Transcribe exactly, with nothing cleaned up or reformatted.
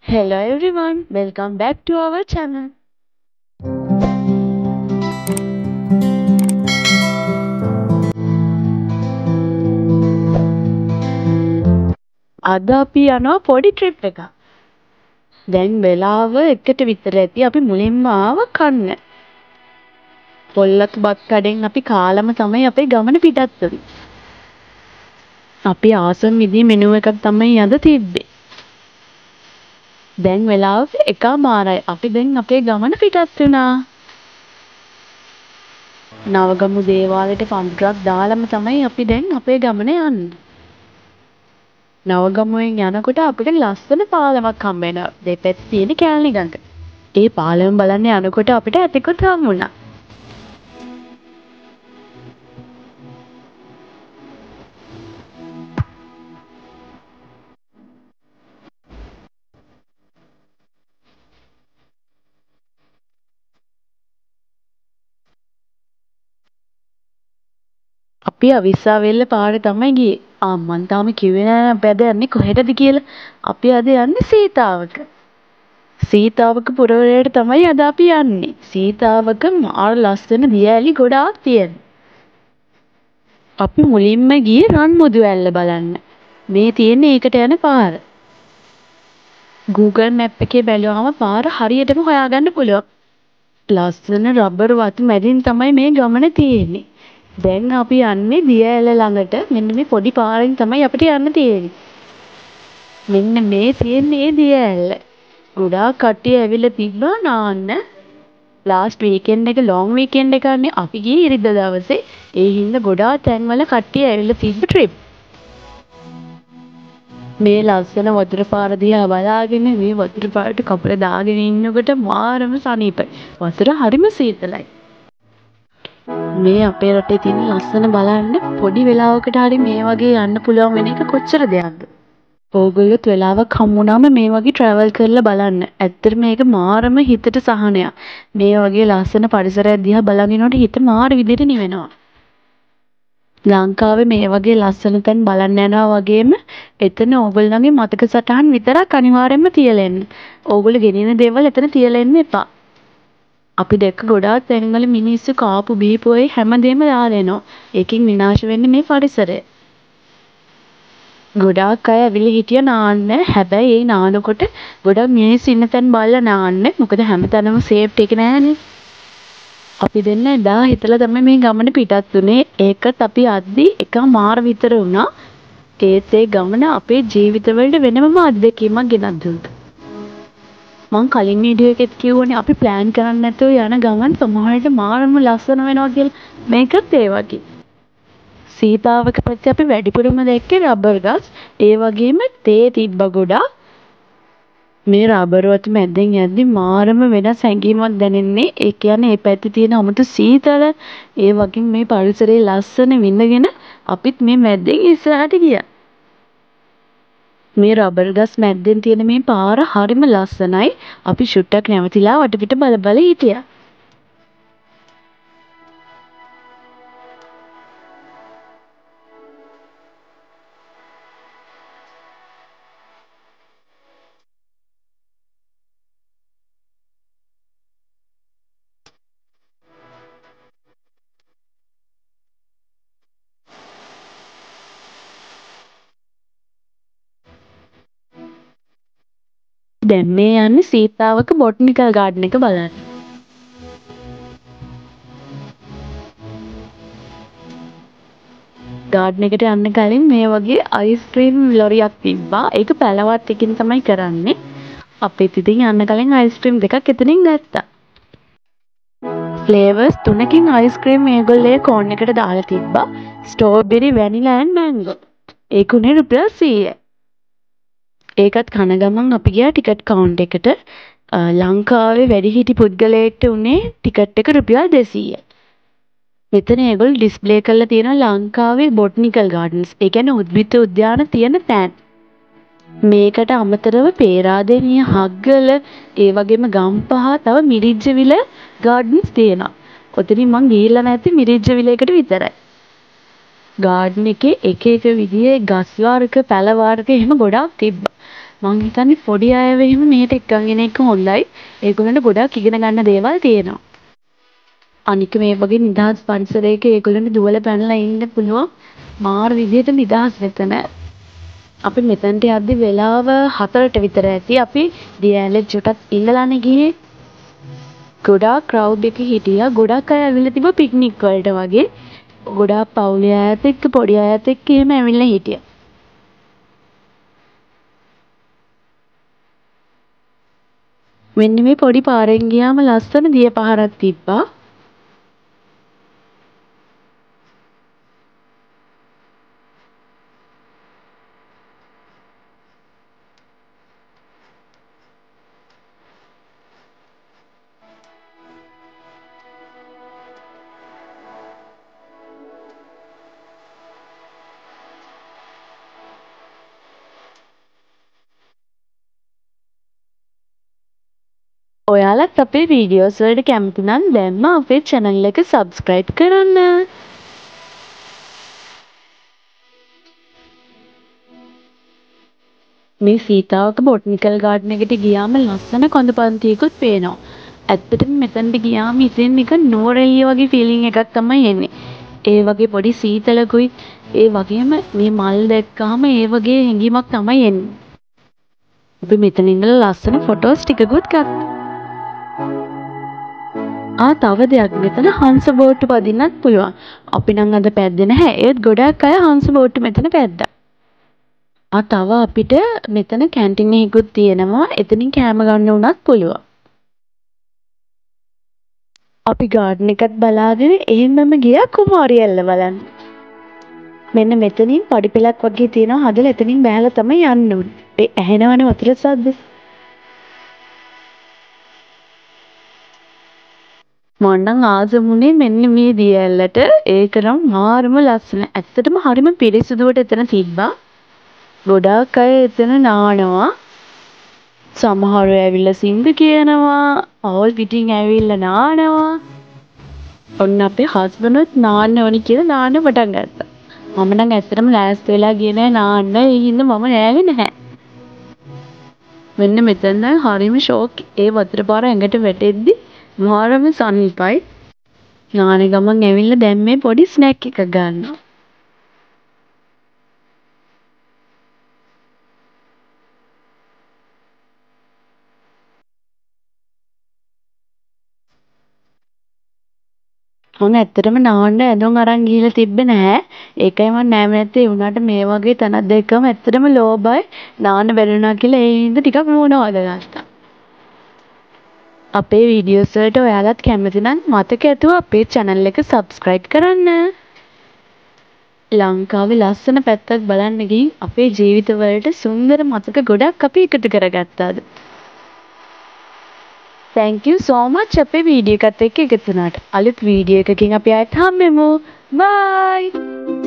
Hello everyone, welcome back to our channel. අද අපි යනවා පොඩි ට්‍රිප් එකක්. දැන් වෙලාව එකට විතර ඇති අපි මුලින්ම ආව කන්න. පොල්ලත් බත් කඩෙන් අපි කාලම තමයි අපේ ගමන පිටත් වුනේ. අපි ආසම් විදිහේ මෙනු එකක් තමයි අද තිබ්බේ. දැන් වෙලාව එකමාරයි. අපි දැන් අපේ ගමන පිටත් වුණා. නවගමු දේවාලයට පඳුරක් දාලම තමයි අපි දැන් අපේ ගමන යන්නේ. නවගමුවෙන් යනකොට අපිට ලස්සන පාලමක් හම්බ වෙනවා. දෙපැත්තේ තියෙන කැලණි ගඟ. ඒ පාලම බලන්න යනකොට අපිට ඇතෙකුත් හම්බ වුණා. අපි අවිස්සාවෙල්ල පාරේ තමයි ගියේ. ආ මං තාම කිව්වේ නෑ අපි අද යන්නේ කොහෙටද කියලා. අපි අද යන්නේ සීතාවක. සීතාවක පුරවරයට තමයි අද අපි යන්නේ. සීතාවක මාර ලස්සන දියඇලි ගොඩාක් තියෙනවා. අපි මුලින්ම ගියේ රන්මුදු ඇල්ල බලන්න. මේ තියෙන්නේ ඒකට යන පාර. Google Map එකේ බැලුවාම පාර හරියටම හොයාගන්න පුළුවන්. ලස්සන රබර් වතු මැදින් තමයි මේ ගමන තියෙන්නේ. දැන් අපි යන්නේ දියඇල ළඟට. මෙන්න මේ පොඩි පාරෙන් තමයි අපිට යන්න තියෙන්නේ. මෙන්න මේ තියෙන්නේ දියඇල්ල. ගොඩාක් කට්ටිය ඇවිල්ලා තිබ්බා නාන්න. ලාස්ට් වීකෙන්ඩ් එක ලොන් වීකෙන්ඩ් එකනේ අපි ගියේ ඉරිදා දවසේ. ඒ හින්දා ගොඩාක් තැන්වල කට්ටිය ඇවිල්ලා තිබ්බ ට්‍රිප්. මේ ලස්සන වතුර පාර දිහා බලාගෙන මේ වතුර පාරට කපල දාගෙන ඉන්නකොට මාරම සනීපයි. වතුර හරිම සීතලයි. මේ අපේ රටේ තියෙන ලස්සන බලන්න පොඩි වෙලාවකට හරි මේ වගේ යන්න පුළුවන් වෙන එක කොච්චර දෙයක්ද? ඕගොල්ලොත් වෙලාවක් හම්බුනාම මේ වගේ ට්‍රැවල් කරලා බලන්න. ඇත්තට මේක මාරම හිතට සහනයක්. මේ වගේ ලස්සන පරිසරයක් දිහා බලන් ඉනකොට හිත මාර විදිහට නිවෙනවා. ලංකාවේ මේ වගේ ලස්සන තැන් බලන්න යනවා වගේම එතන ඕගොල්ලන්ගේ මතක සටහන් විතරක් අනිවාර්යයෙන්ම තියලා එන්න. ඕගොල්ලෝ ගෙනියන දේවල් එතන තියලා එන්න එපා. අපි දැක්ක ගොඩාක් තැන්වල මිනිස්සු කාපු බීපු ඔය හැමදේම දාලා එනවා. ඒකෙන් විනාශ වෙන්නේ මේ පරිසරය. ගොඩාක් අය ඇවිල්ලා හිටියා නාන්න. හැබැයි ඒ නානකොට ගොඩක් මිනිස්සු ඉන්න තැන් බලලා නාන්න. මොකද හැමතැනම සේෆ්ටි එක නෑනේ. අපි දෙන්න එදා හිතලා තමයි මේ ගමන පිටත් උනේ. ඒකත් අපි අද්දි එකමාර විතර වුණා. ඒත් ඒ ගමන අපේ ජීවිතවලට වෙනමම අත්දැකීමක් ගෙනත් දුන්නා. මං කලින් වීඩියෝ එකෙත් කිව්වනේ අපි ප්ලෑන් කරන්නේ නැතුව යන ගමන් සමහරවිට මාරම ලස්සන වෙනවා කියලා. මේකත් ඒ වගේ. සීතාවක පැත්තේ අපි වැඩිපුරම දැක්කේ රබර් ගස්. ඒ වගේම තේ තිබ්බ ගොඩක්. මේ රබර් වතු මැද්දෙන් යද්දි මාරම වෙනස් හැඟීමක් දැනෙන්නේ. ඒ කියන්නේ මේ පැත්තේ තියෙන අමුතු සීතල ඒ වගේ මේ පරිසරයේ ලස්සන විඳගෙන අපිත් මේ මැද්දෙන් ඉස්සරහට ගියා. මේ රබර් ගස් මැද්දෙන් තියෙන මේ පාර හරිම ලස්සනයි. අපි ෂුට්ටක් නැවතිලා වටපිට බල බල හිටියා. දැන් මේ යන්නේ සීතාවක බොටනිකල් ගාඩන් එක බලන්න. ගාඩන් එකට යන්න කලින් මේ වගේ අයිස්ක්‍රීම් ලොරියක් තිබ්බා. ඒක පැලවත් එකකින් තමයි කරන්නේ. අපිත් ඉතින් යන්න කලින් අයිස්ක්‍රීම් දෙකක් එතනින් ගත්තා. flavours තුනකින් අයිස්ක්‍රීම් මේගොල්ලේ කෝන් එකට දාලා තිබ්බා. Strawberry, vanilla and mango. ඒකුනේ රුපියල් සීයයි. ඒකත් කන ගමන් අපි ගියා ටිකට් කවුන්ට් එකට. ලංකාවේ වැඩිහිටි පුද්ගලයෙක්ට උනේ ටිකට් එක රුපියල් දෙසීයයි. මෙතන ඒගොල්ලෝ ඩිස්ප්ලේ කරලා තියෙනවා ලංකාවේ බොටනිකල් ගාඩන්ස්. ඒ කියන්නේ උද්භිද උද්‍යාන තියෙන තැන්. මේකට අමතරව පේරාදෙණිය, හග්ගල, ඒ වගේම ගම්පහ, තව මිරිජ්ජවිල ගාඩන්ස් තියෙනවා. ඔතනින් මං ගිහිල්ලා නැති මිරිජ්ජවිලේකට විතරයි. ගාඩන් එකේ එක එක විදිහේ ගස් වර්ග, පැල වර්ග එහෙම ගොඩාක් තිබ්බා. මං හිතන්නේ පොඩි අයව එහෙම මෙහෙට එක්කන් එන එක හොඳයි. ඒගොල්ලන්ට ගොඩක් ඉගෙන ගන්න දේවල් තියෙනවා. අනික මේ වගේ නිදහස් පරිසරයක ඒගොල්ලන්ට දුවලා පැනලා ඉන්න පුළුවන්. මාර විදියට නිදහස් මෙතන. අපි මෙතනට යද්දි වෙලාව හතරට විතර ඇති. අපි දියැලේ චුටක් ඉඳලානේ ගියේ. ගොඩාක් ක්‍රවුඩ් එක හිටියා. ගොඩක් අය ඇවිල්ලා තිබ්බා පික්නික් වලට වගේ. ගොඩාක් පවුලේ අයත් එක්ක පොඩි අයත් එක්ක එහෙම ඇවිල්ලා හිටියා. මෙන්න මේ පොඩි පාරෙන් ගියාම ලස්සන දිය පහරක් තිබ්බා. ඔයාලත් අපේ වීඩියෝස් වලට කැමති නම් දැන්ම අපේ channel එක subscribe කරන්න. මේ සීතාවක බොටනිකල් ගාඩන් එකට ගියාම ලස්සන කොඳ පන්තියකුත් පේනවා. ඇත්තටම මෙතනට ගියාම ඉතින් නික නුවරඑළිය වගේ ෆීලිං එකක් තමයි එන්නේ. ඒ වගේ පොඩි සීතලකුයි ඒ වගේම මේ මල් දැක්කාම ඒ වගේ හැඟීමක් තමයි එන්නේ. අපි මෙතන ඉඳලා ලස්සන ෆොටෝස් ටිකකුත් ගත්තා. ආ තව දෙයක් මෙතන හංස බෝට්ටු පදින්නත් පුළුවන්. අපි නම් අද පැද්දේ නැහැ. ඒත් ගොඩක් අය හංස බෝට්ටු මෙතන පැද්දා. ආ තව අපිට මෙතන කැන්ටින් එකකුත් තියෙනවා. එතනින් කෑම ගන්න උනත් පුළුවන්. අපි ගාඩන් එකත් බලාගෙන එහෙමම ගියා කුමාරි ඇල්ල බලන්න. මෙන්න මෙතනින් පඩි පෙලක් වගේ තියෙනවා. හදලා එතනින් බෑලා තමයි යන්න උනේ. ඒ ඇහෙනවනේ වතුර සද්ද. මන්නම් ආසමුනේ මෙන්න මේ දිය ඇල්ලට. ඒක නම් මාරම ලස්සන. ඇත්තටම හරිම පිරිසිදුවට එතන තිබ්බා. ගොඩාක් අය එතන නානවා. සමහරව ඇවිල්ලා සින්දු කියනවා. අවල් පිටින් ඇවිල්ලා නානවා. ඔන්න අපේ හස්බන්ඩ්වත් නාන්න ඕනි කියලා නාන්න පටන් ගත්තා. මම නම් ඇත්තටම ලෑස්ති වෙලා ගියේ නෑ නාන්න. ඒ හින්දා මම නෑවේ නැහැ. මෙන්න මෙතන දැන් හරිම ෂෝක්. ඒ වතුර පාර ඇඟට වැටෙද්දි මාරම සනීපයි. නාන ගමන් ඇවිල්ලා දැන් මේ පොඩි ස්නැක් එකක් ගන්නවා. මම ඇත්තටම නාන්න ඇඳුම් අරන් ගිහලා තිබ්බේ නැහැ. ඒකයි මම නෑම නැත්තේ. ඒ වුණාට මේ වගේ තැනක් දැක්කම ඇත්තටම ලෝභයි. නාන්න බැරිුණා කියලා ඒ හින්දා ටිකක් මූණ වලගත්තා. අපේ වීඩියෝස් වලට ඔයාලත් කැමති නම් මතක ඇතුව අපේ channel එක subscribe කරන්න. ලංකාවේ ලස්සන පැත්තක් බලන්න ගිහින් අපේ ජීවිතවලට සුන්දර මතක ගොඩක් අපි එකතු කරගත්තාද. Thank you so much අපේ වීඩියෝ එකත් එක්ක එකතු වුණාට. අලුත් වීඩියෝ එකකින් අපි ආයෙත් හම්බෙමු. Bye.